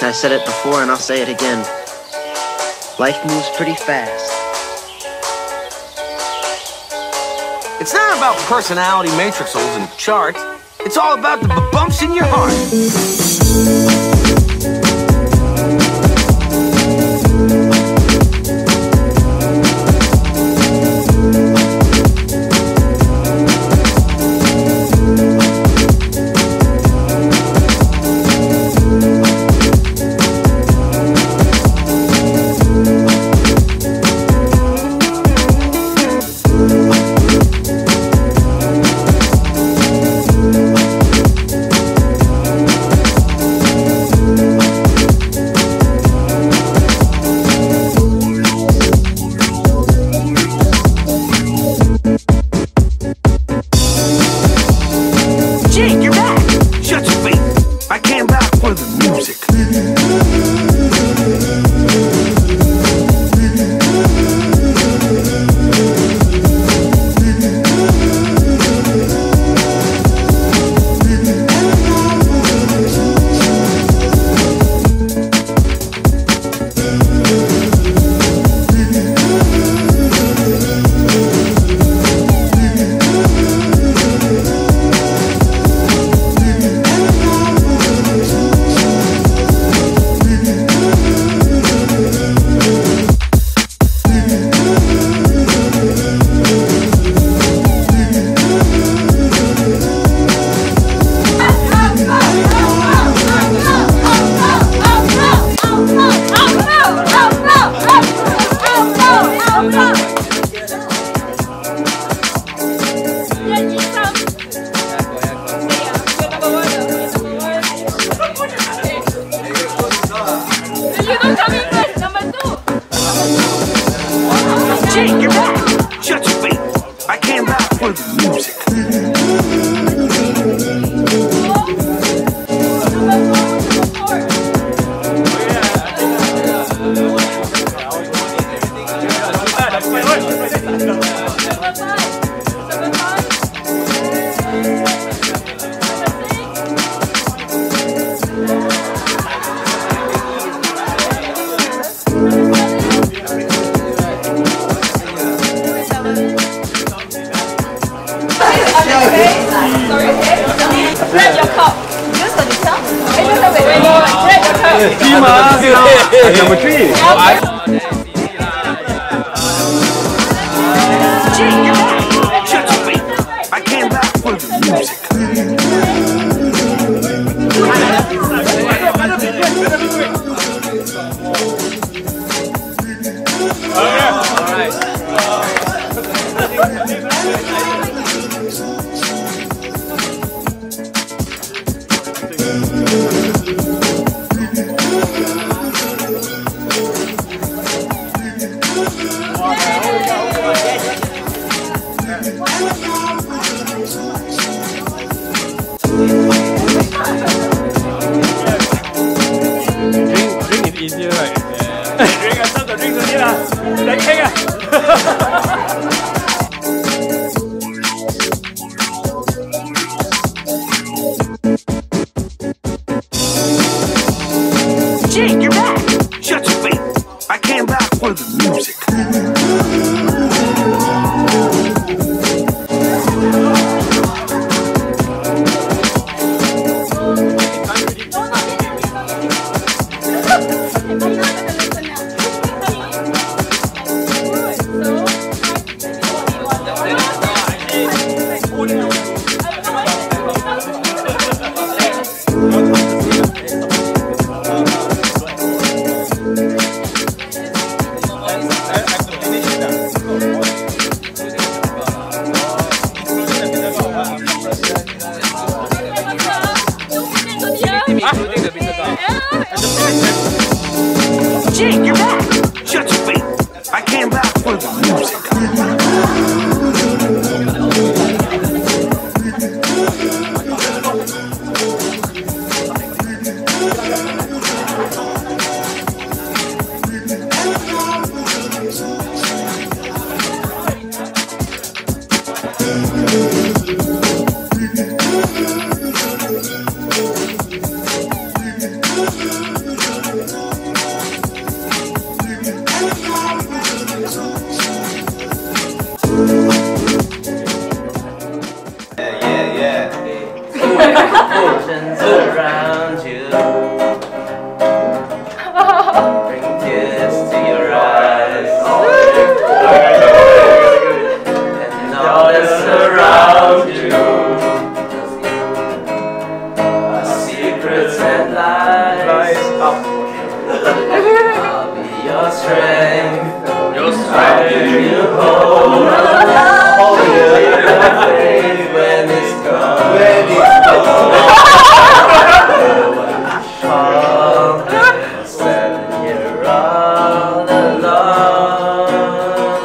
I said it before and I'll say it again. Life moves pretty fast. It's not about personality matrixels and charts. It's all about the bumps in your heart. Jake, you're back! Shut your face! I came back for the music. Jake, you're back! Shut your face! I came back for the music. Grab your cup. Use the guitar. Grab your cup. Number 3. Jake, you're back! Shut your face! I came back for the music. Drink is easier, right? Yeah. Drink, I start to drink only lah. Then cake ah. Jake, you're back! Shut your face! I came back for the music. Jake, you're back! Shut your face! I came back for the music. vibrations around you. Bring tears to your eyes. And all that's around you are secrets and lies. I'll be your strength. Your strength. You hold on. Hold you faith when it's gone. When it's gone. Standing here all alone.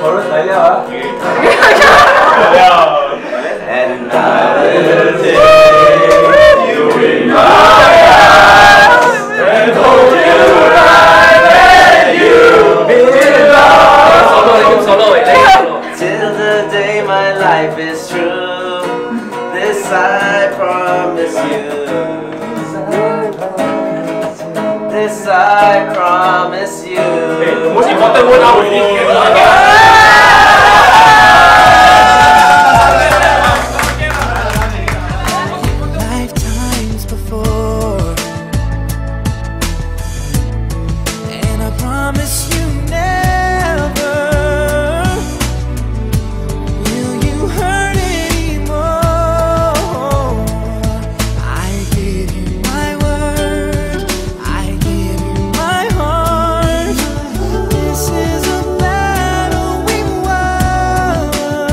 And another day you in my arms and hold you right where you belong. Till the day my life is true, this I promise you. This I promise you. Most important word now we need. Lifetimes before, and I promise you never will you hurt anymore. I give you my word, I give you my heart. This is a battle we won,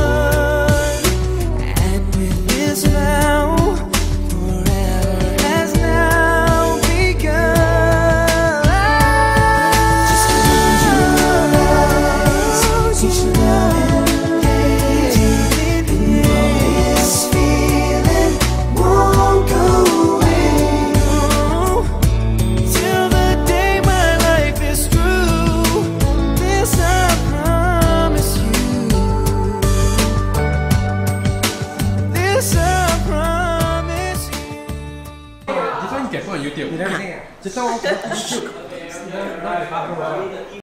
and with this vow, forever has now begun. Just close your eyes, each love deep in this feeling won't go away. Till the day my life is through, this I promise you. This I promise you. 你说你解放 YouTube，你那个，这张我。